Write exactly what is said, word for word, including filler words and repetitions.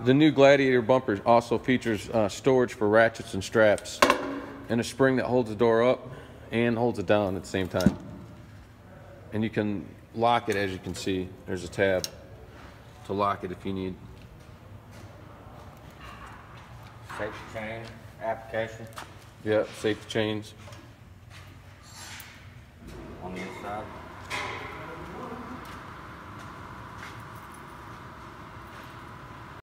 The new Gladiator bumper also features uh, storage for ratchets and straps, and a spring that holds the door up and holds it down at the same time. And you can lock it, as you can see. There's a tab to lock it if you need. Safety chain application. Yep, safety chains.